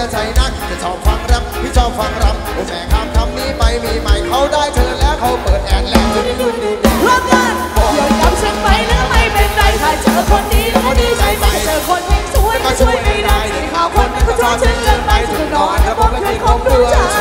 ใจนักจะชอบฟังรำพี่ชอบฟังรำโอ้แม่ข้ามคำนี้ไปมีใหม่เขาได้เธอแล้วเขาเปิดแอนแล้วดูพร้อมกันโยนกับฉันไปแล้วไม่เป็นไรถ้าเจอคนดีแล้วดีใจไปเจอคนไม่สวยก็ช่วยไม่ได้ข่าวคนนั้นก็ชอบฉันเกินไปจะนอนแล้วบอกให้คงดูใจ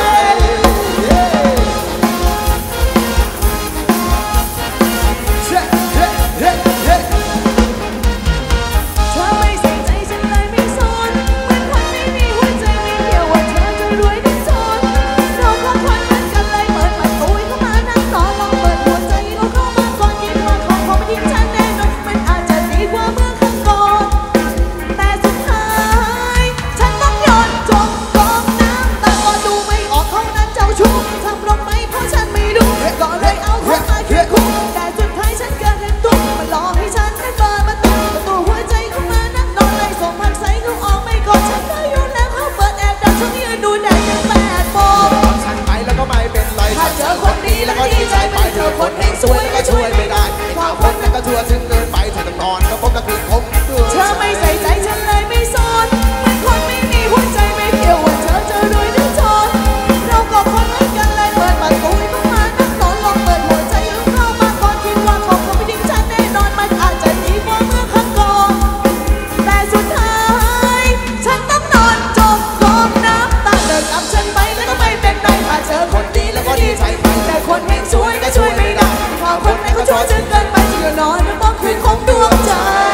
แล้วก็ดีใจไปเธอคนเองสวยแล้วก็ช่วยไม่ได้ข่าวคนนั้นก็ทั่วถึงเกินไปเธอต้องนอนก็พบกับคือคมเธอไม่ใส่ใจฉันเลยไม่สนเป็นคนไม่มีหัวใจไม่เกี่ยวว่าเธอจะรวยหรือจนเราก็คนเหมือนกันเลยเปิดประตูเข้ามานั่งนอนลองเปิดหัวใจเข้ามาก่อนคิดว่าของเขาไม่ทิ้งฉันแน่นอนมันอาจจะดีกว่าเมื่อครั้งก่อนแต่สุดท้ายฉันต้องนอนจมกองน้ำตาเดินกับฉันไปแล้วก็ไม่เป็นไรถ้าเจอคนดีแล้วก็ดีใจแต่คนเฮงสวยก็ช่วยไม่ได้ข่าวคนไหนก็ชั่วจนเกินไปที่จะนอนแล้วต้องคืนของดวงใจ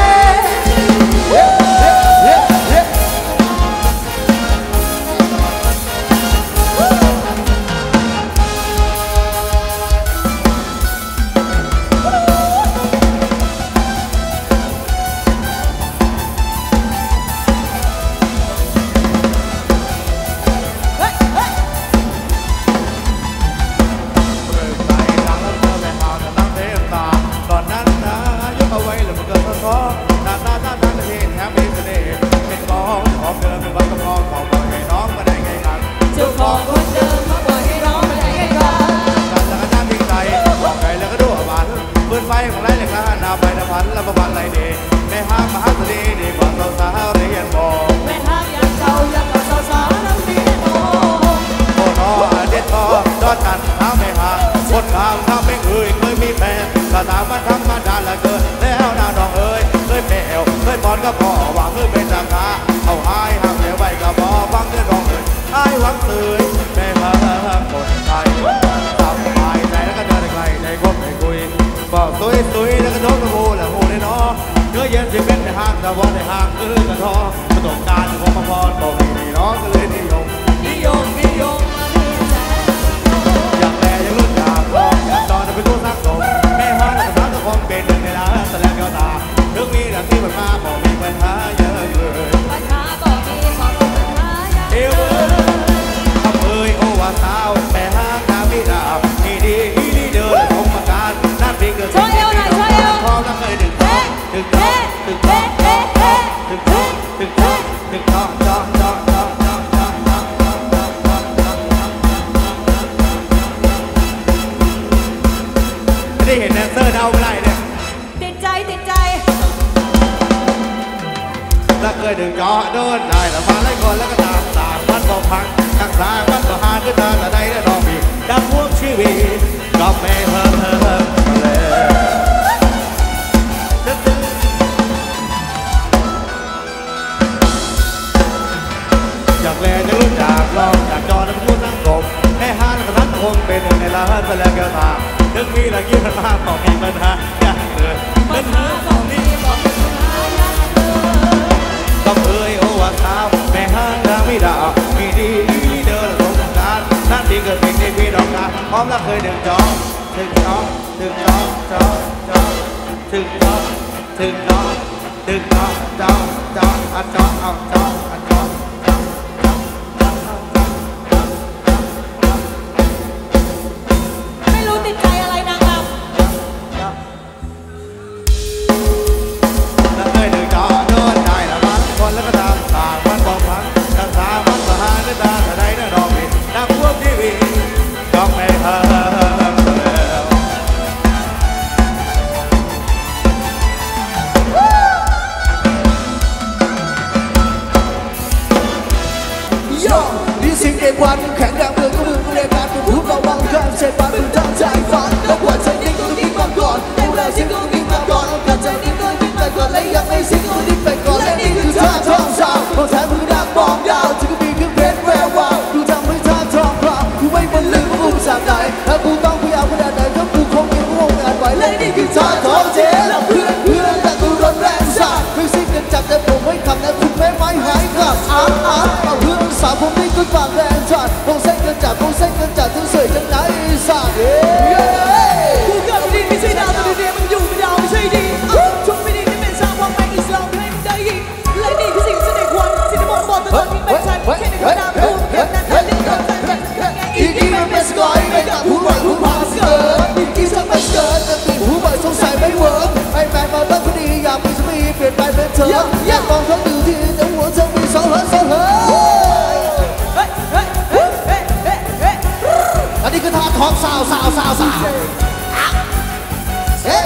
ก็พอหวังคือเป็นราคาเอาหายหักเดี๋ยวไว้ก็พอฟังเรื่องของเงินหายหวังตื่นแม่พาคนไทยสบายใจแล้วก็เดินไกลในคบในคุยบอกตุยแล้วก็โดนกระโหแล้วโหได้น้อเนื้อเย็นที่เป็นในห้างแต่ว่าในห้างกระท้อประสบการณ์ของพรบอกดีน้องก็เลยนิยมอยากแลยังรุ่นอยากลองอยากตอนจะเป็นตัวสักสมแม่ห้างแล้วก็ร้านตะคองเป็นหนึ่งในร้านแสดงแก้วตาเรื่องมีแต่ที่มันมาบอกมีปัญหาเยอะเลยปัญหาบอกมีบอกปัญหาเยอะทำโอวาสาวแม่ห้างน้ำมีดาบมีดีเดินลงมาการน้ำพริกเกิดช่วยเอวหน่อยช่วยเอวพร้อมน้ำเลยดึงท้องได้เห็นแดนเซอร์เดาไม่ได้เนี่ยติดใจแล้วเคยดึงจอโดนได้แล้วมาไล่คนแล้วก็ตามมันบอกพังทักษะมันก็หาขึ้นตาแต่ได้ได้ลองมีดับพวกชีวิตก็ไม่เพิ่มเลยอยากแลจะรู้จักลองอยากจอแล้วพูดนั่งกลมให้ห้านกระทัดคงเป็นหนึ่งในร้านแสดงแก้วตาถึงมีหลักยี่ปัญหาบอกมีปัญหาอยากเกิดปัญหาบอกมีบอกปัญหาอยากเกิดต้องโอวาสาวแม่ห้างนางมีดามีดีเดินลงการนั่นดีเกิดเป็นในพี่ดอกกาพร้อมแล้วเคยดึงจองถึงจองไม่รู้ติดใจอะไรนางรำแล้วเคยดึงจองโดนได้ละมันคนแล้วก็ตามมันบอกพังทักษะมันก็หาได้ตาแต่ได้ได้ดอกบินดังพวกทีวีก็ไม่เพิ่มด็กวันแข็งแรงเมืองก็มือเรียกการพูดระวังการเสพบาดูทางใจฝันแล้วควรจะดิ้งตัวดิ้งมาก่อนดูแลสิ่งตัวดิ้งมาก่อนการจะดิ้งตัวดิ้งไปก่อนและยังไม่สิ่งตัวดิ้งไปก่อนและนี่คือท่าทองสาวของแท้มือดักมองยาวที่ก็มีเครื่องเพชรแวววาวดูทำให้ท่าทองพราวกูไม่บรรลือกูสามไหนถ้ากูต้องพยายามขนาดไหนถ้ากูคงยังงงงานไหวและนี่คือท่าทองเจ๊แล้วเพื่อนแต่กูโดนแรงสาดไม่สิ้นกันจับแต่ผมไม่ทำนะคุณแม่ไม้หายกลับเอาเพื่อนสาวผมไม่กุดปากแรงจัดคงเส้นกันจับถึงเสยจังไหนสาดกูเกิดไม่ดีไม่ใช่ดาวแต่เดียวมันอยู่ไม่ดาวไม่ใช่ดีช่วงไม่ดีที่เป็นสาวความเป็นอิสลามให้มันได้ยินและนี่คือสิ่งที่เด็กวันสิ่งที่มองบอลตลอดที่เป็นฉันแค่ในคนน้ำพูดแค่นั้นแค่นี้ก็อีกมันเป็นสกอยไม่กับผู้บ่อยผู้พาสเกิร์ตอีกสักไม่เกิร์ตแต่ติดผู้บ่อยสงสัยไม่เวิร์กไอ้แฟนมาตั้งคนดีอยากมีสามีเปลี่ยนไปเป็นเธออยากมองเธอดูที่แต่หัวเธอมีสองเหออันนี้คือท่าท้องสาวเฮ้ย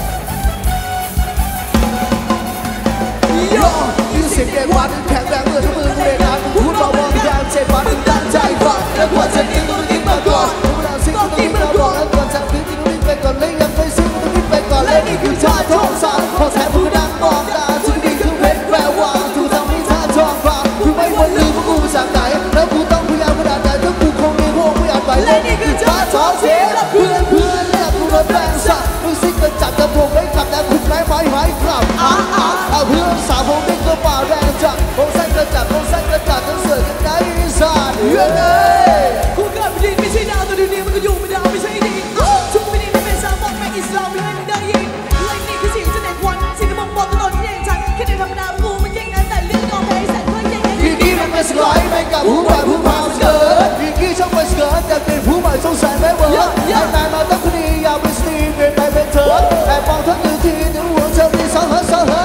ย่อยืนเสียงเด็กวันแข็งแรงเมื่อทุกมือเรียกการพูดเบาๆอย่างเจ็บปวดตั้งใจฟังแล้วควรจะดิ้งตัวดิ้งมาก่อนเวลาสิ่งตัวดิ้งมาก่อนแล้วควรจะดิ้งตัวดิ้งไปก่อนและยังไม่สิ่งตัวดิ้งไปก่อนและนี่คือท่าท้องสาวของแท้ผู้ดังมองตาทุกทีคือเพชรแวววาวทุกทำให้ท่าท้องฟังกูไม่วันลืมว่ากูมาจากไหนแล้วกูต้องพยายามขนาดไหนถ้ากูคงยังงงไม่อยากไปและนี่คือท่าท้องเสียแล้วเพื่อนและกูโดนแรงสั่งมึงสิ่งกันจับแต่ผมไม่กลับแต่คุณแม่ไม้หายกลับเอาเพื่อนสาวผมดิ้งก็ป่าแรงจับผมสั่งกันจับทั้งเสือกันได้สาดเรื่องเลยกูเกิดไม่ดีไม่ใช่ดาวแต่เดี๋ยวนี้มันก็อยู่ไม่ดาวไม่ใช่ดีช่วงไม่ดีไม่เป็นสาวมองไม่อิสลามไม่ให้มันได้ยินและนี่คือสิ่งที่เด็กวันสิ่งที่มองบอลตลอดที่ยังฉันแค่ในธรรมดากูมันยังงั้นแต่เรื่องยอมแพ้แสนก็ยังที่นี่มันเป็นสกอยไม่กับผู้บ่อยผู้พาสเกิร์ตที่กี้ชอบไปสเกิร์ตแต่เป็นผู้บ่อยสงสัยไม่เวิร์กไอ้นายมาตั้งคนดีอยากเป็นสตีเปลี่ยนไปเป็นเธอแต่ฟังเธอดูทีถึงหัวเธอมีสองเหอ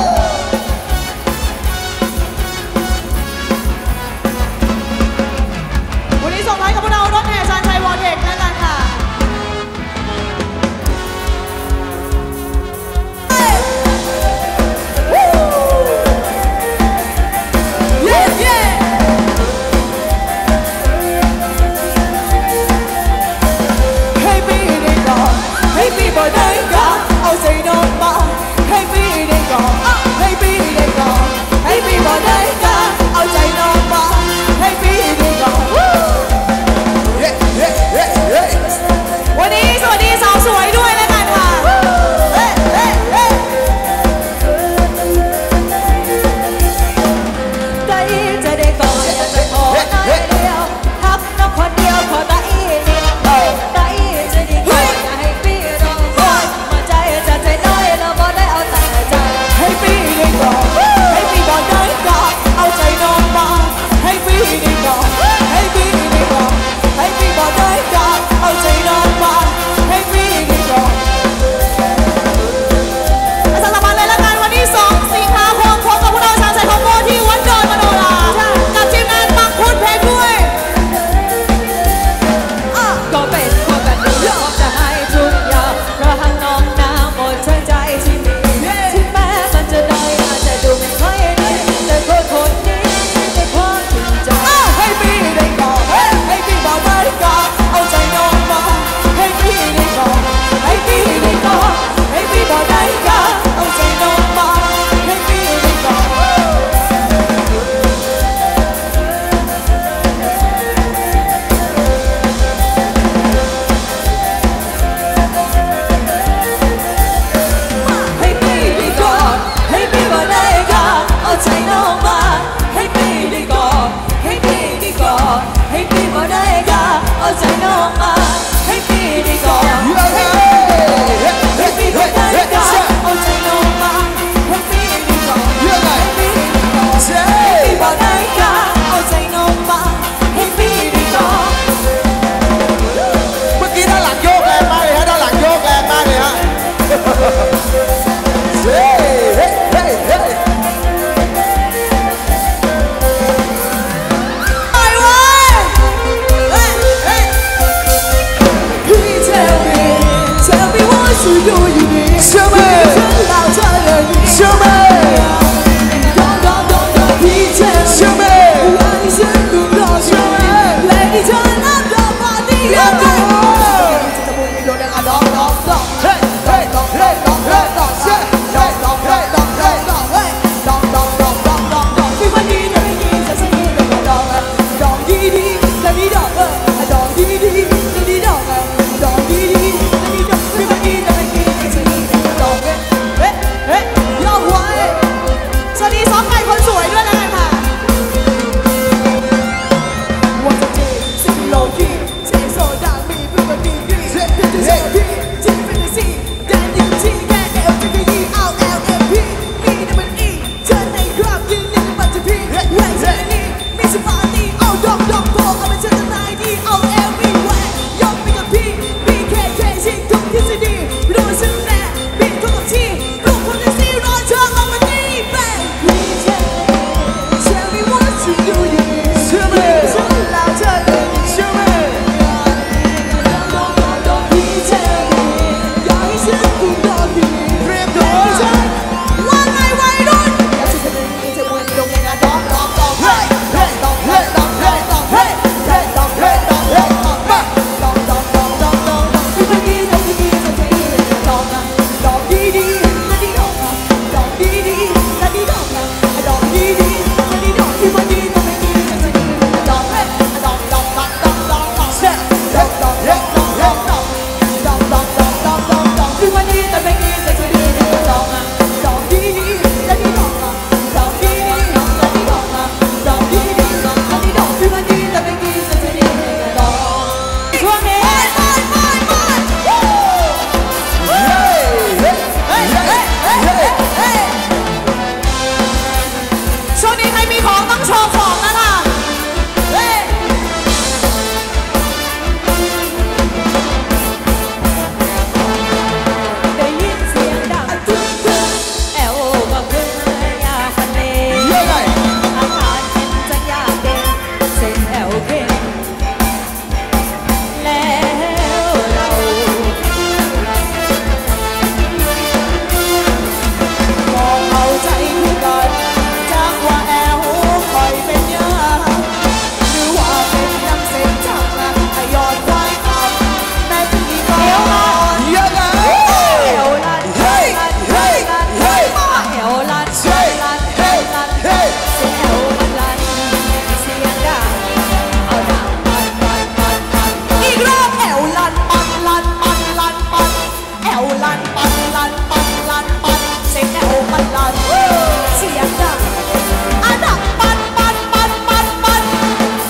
วันนี้ส่งท้ายกับพวกเรารถแห่ชาญชัยวอร์เทคแล้วกันค่ะ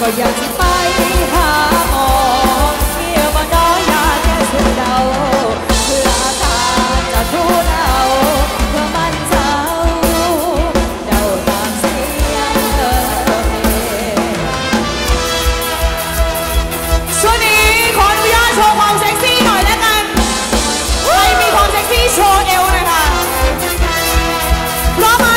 ก็อยากจะไปหาหมอเกี่ยวมาน้อยยาแค่สุดเดาเพื่ออาการจะทุเลาเพื่อมันเศร้าเดาตามเสียงช่วงนี้ขออนุญาตโชว์ความเซ็กซี่หน่อยแล้วกันใครมีความเซ็กซี่โชว์เอวหน่อยค่ะพร้อมไหม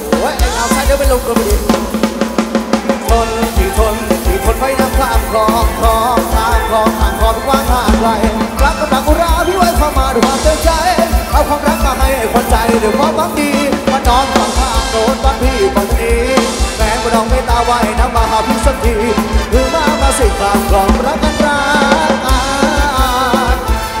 ไว้ไอ้เอาใส่เดี๋ยวไปลงกันดิที่ทนไฟน้ำข้ามคลองข้ามคลองว่างห่างไกลรักกำลังอุราพี่ไว้เข้ามาด้วยความเต็มใจเอาความรักมาให้คนใจด้วยความหวังดีมานอนฝั่งข้างโดนบ้านพี่ฝั่งนี้แม้ว่าน้องไม่ตาไว้น้ำมาหาพี่สักทีคือมาสิกลางกล่อมรักกันรัก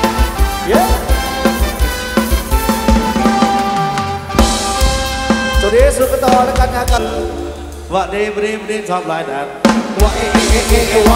สวัสดีสุดกันต่อแล้วกันนะกันว่าดีชอบลายแดดว่าว่า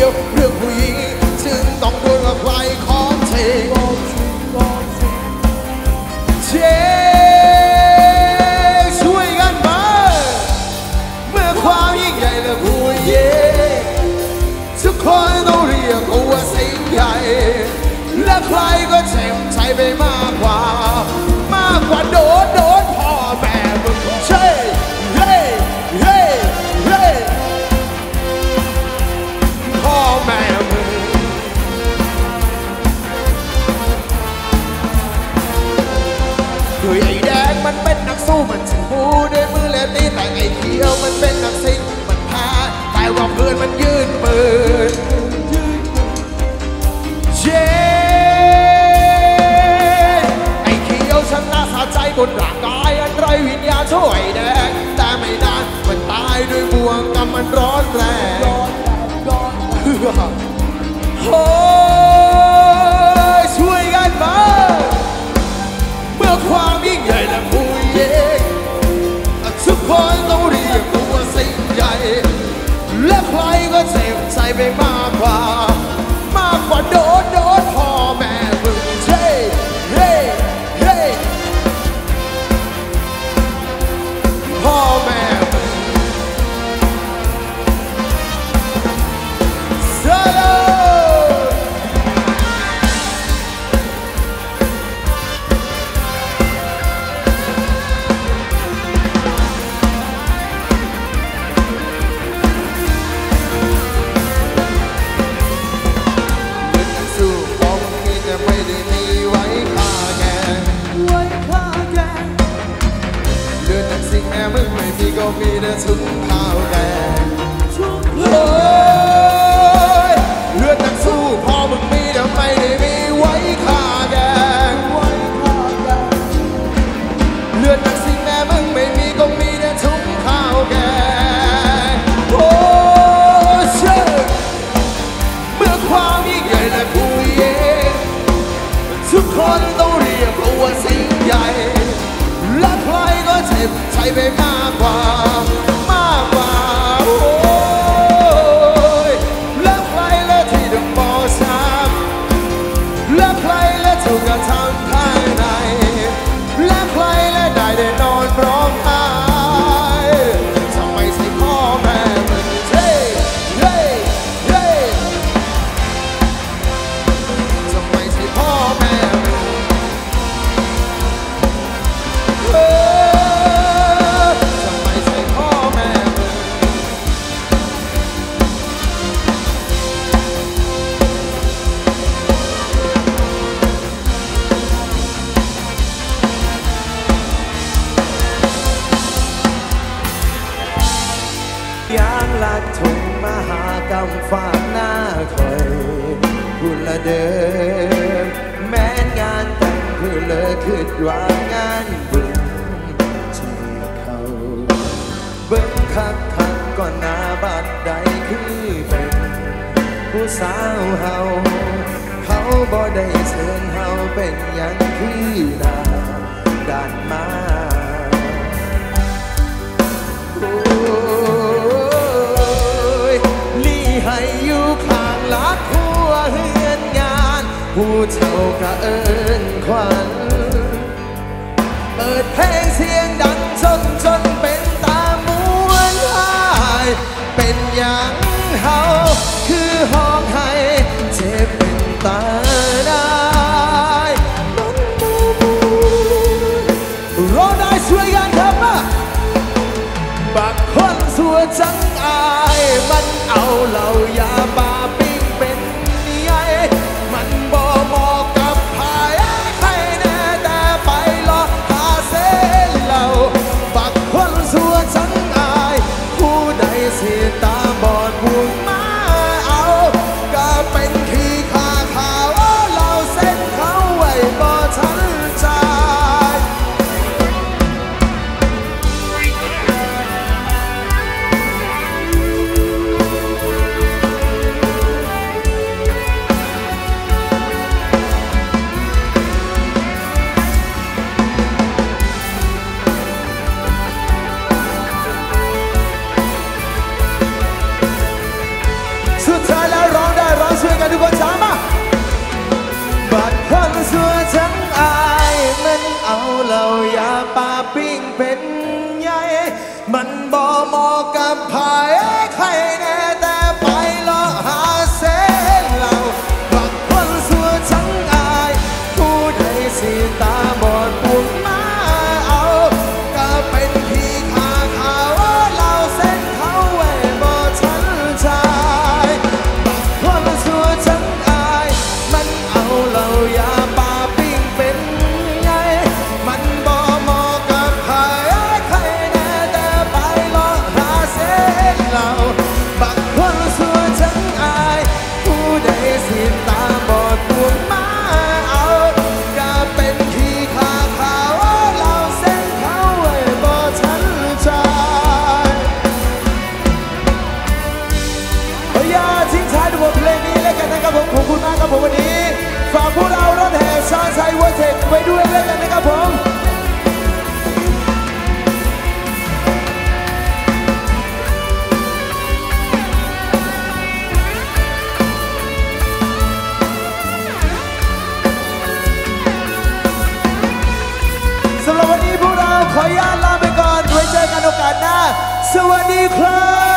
ยวเรื่องผู้หญิงจึงต้องดวลกับใครของเธอช่วยกันมาเมื่อความยิ่งใหญ่และผู้เย่ทุกคนต้องเรียกว่าสิ่งใหญ่และใครก็เจ็บใจไปมากกว่าโดนพ่อแม่มึงเช่เฮ้เฮ้เฮ้พ่อแม่มึงคือไอ้แดงมันเป็นนักสู้มันถึงพูดด้วยมือและตีแต่ไอ้เขียวมันเป็นนักซิ่งมันแพ้แต่ว่าเพื่อนมันยืนปืนไอ้เขียวชนะสะใจบนร่างกายอันไรวิญญาณช่วยแดงแต่ไม่นานมันตายด้วยบ่วงกรรมมันร้อนแรงโอ้ยช่วยกันมาเมื่อความยิ่งใหญ่และผู้เย่ทุกคนต้องเรียกว่าสิ่งใหญ่และใครก็เจ็บใจไปมากกว่าโดนพ่อแม่มึงเช่เฮ้เฮ้พ่อแม่มึงสโลก็มีแต่ถุงข้าวแดงเลือดนักสู้พอมึงมีแต่ไม่ได้มีไว้ฆ่าแกงเลือดนักสิ่งแม่มึงไม่มีก็มีแต่ถุงข้าวแกงโอ้เชื่อเมื่อความยิ่งใหญ่และผู้เย่ทุกคนต้องเรียกว่าสิ่งใหญ่และใครก็เจ็บใจไปมากกว่าโอ้ยและใครและที่ต้องบอกช้ำและใครและถูกกระทำข้างในและใครและได้นอนร้องไห้ทำไมใช่พ่อแม่มึงเฮ้เฮ้เฮ้ทำไมใช่พ่อแม่มึงลัดถุงมหากรรมฝากหน้าคอยคุณละเดิมแม้งานแต่งคือเลิกคิดว่างานบุญที่เขาเบิ้งคักก่อนหน้าบัดใดคือเป็นผู้สาวเฮาเขาบ่ได้เชิญเฮาเป็นอย่างคือหน้าด้านมาให้อยู่ข้างลักหัวเฮือนงานผู้เฒ่ากะเอิญขวัญเปิดเพลงเสียงดังจนเป็นตามวนหายเป็นอย่างเฮาคือห้องให้เจ็บเป็นตาได้รอได้ช่วยกันครับบักคนสัวจังอายมันเอาเหล่ายาบาปิ้งเป็นใหญ่มันบ่เหมาะกับพายใครแน่แต่ไปรอหาเส้นเหล่าบักคนสัวจังอายผู้ใดเสียตาบอดบุญมาเอาก็เป็นขี้ข้าขาวเหล่าเส้นเขาไว้บ่ทันใจปิ้งเป็นใหญ่มันบ่เหมาะกับไผ่ใครแน่แต่ไปเลาะหาเส้นเราบักคนสัวทั้งอายผู้ใดสิตาบอดปุ่นมาเอาก็เป็นขี้ขาขาวเราเส้นเขาไว้บ่ทันชายบักคนสัวทั้งอายมันเอาเราอย่าปาปิ้งเป็นไงมันบ่เหมาะกับไผ่ใครแน่แต่ไปเลาะหาเส้นเราบักคนสัวทั้งอายผู้ใดสิตาบอดปุ่นมาเอาก็เป็นขี้ขาขาวเราเส้นเขาไว้บ่ทันชายอย่าทิ้งท้ายด้วยบทเพลงนี้แล้วกันนะครับผมขอบคุณมากครับผมวันนี้ฝากพวกเรารถแห่ชาไซวัฒเทคไปด้วยแล้วกันนะครับผมสำหรับวันนี้พวกเราขออนุญาตลาไปก่อนไว้เจอกันโอกาสหน้าสวัสดีครับ